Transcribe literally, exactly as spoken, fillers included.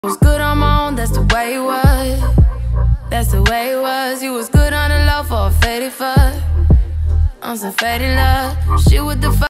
Was good on my own, that's the way it was. That's the way it was. You was good on the low for a faded fuck, on some faded love. Shit with the fuck.